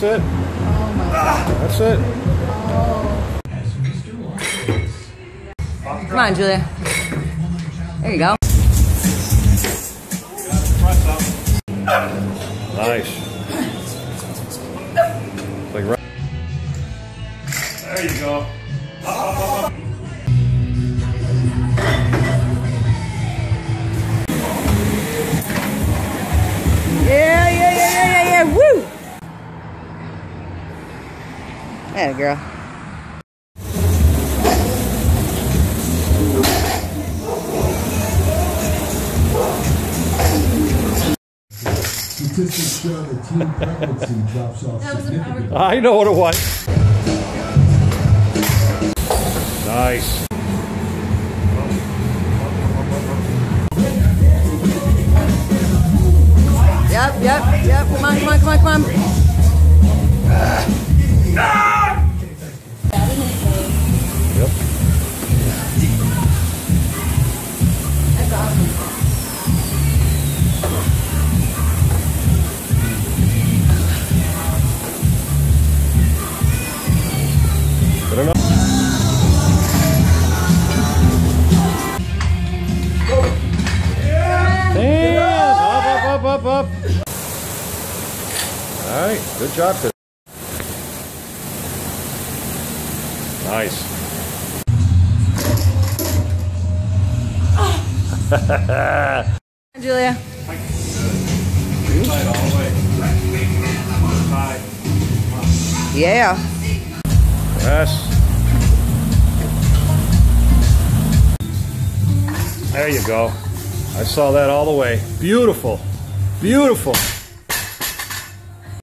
That's it. Oh my God. That's it. Come on, Julia. There you go. Nice. Like right. There you go. Up. Yeah. Woo! Yeah, girl. Statistics show that teen pregnancy drops off significantly. I know what it was. Nice. Yep. Come on. Yep. That's awesome. Good enough. Damn! Up. All right, good job today. Nice. Julia. Yeah. Yes. There you go. I saw that all the way. Beautiful. Beautiful.